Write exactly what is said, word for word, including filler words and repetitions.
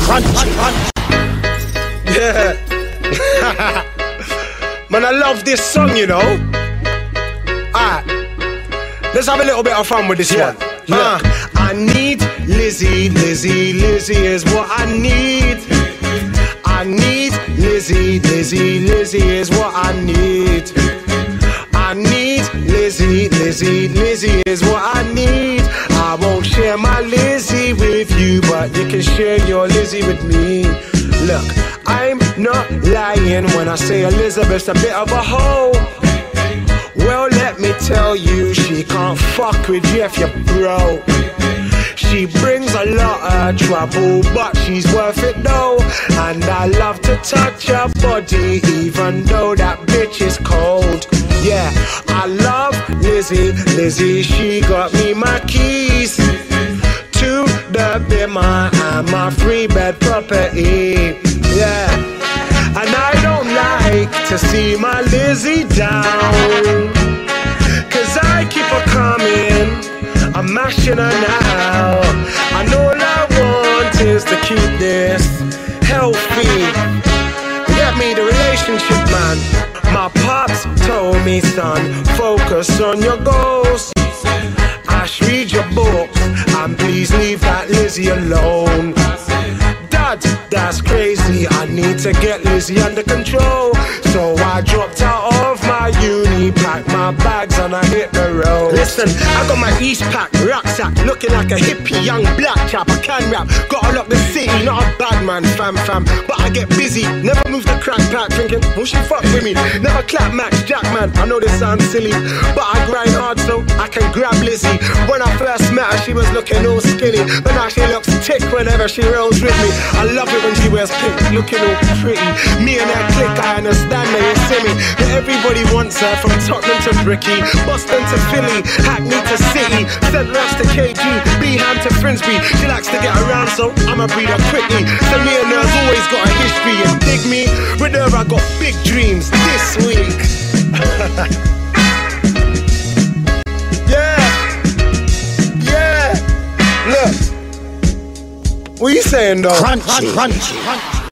crunchy. Yeah. Man, I love this song, you know. Alright, let's have a little bit of fun with this yeah. one. Uh, I need Lizzie, Lizzie, Lizzie is what I need. I need Lizzie, Lizzie, Lizzie is what I need. I need Lizzie, Lizzie, Lizzie is what I need. I won't share my Lizzie with you, but you can share your Lizzie with me. Look, I'm not lying when I say Elizabeth's a bit of a hoe. Well, let me tell you, she can't fuck with Jeff, you bro. She brings a lot of trouble, but she's worth it though. And I love to touch her body, even though that bitch is cold. Yeah, I love Lizzie, Lizzie, she got me my keys to the bimmer and my free bed property. Yeah, and I don't like to see my Lizzie down, cause I keep her coming, I'm mashing her now. And all I want is to keep this healthy. Get me the relationship, man. My pops told me, son, focus on your goals. Ash, read your books, and please leave that Lizzie alone. Dad, that's crazy, I need to get Lizzie under control. So I dropped out of my uni, packed my bags and I hit the road. Listen, I got my East Pack rucksack, looking like a hippie young black chap. I can rap, gotta lock the city, not a bad man, fam fam. But I get busy, never move the crack pack, thinking, will she fuck with me? Never clap Max Jack, man, I know this sounds silly, but I grind hard so I can grab Lizzie. When I first met her, she was looking all skinny, but now she looks tick whenever she rolls with me. I love it when she wears pink, looking all pretty. Me and her clique, I understand that you see me. But everybody wants her, from Tottenham to Bricky, Boston to Philly, Hackney to City, Saint Ross to K G, Beeham to Finsbury. She likes to get around, so I'ma breed her quickly. So me and her's always got a history, and dig me, with her I got big dreams this week. Yeah, yeah, look. What are you saying though? Crunchy, crunchy, crunchy.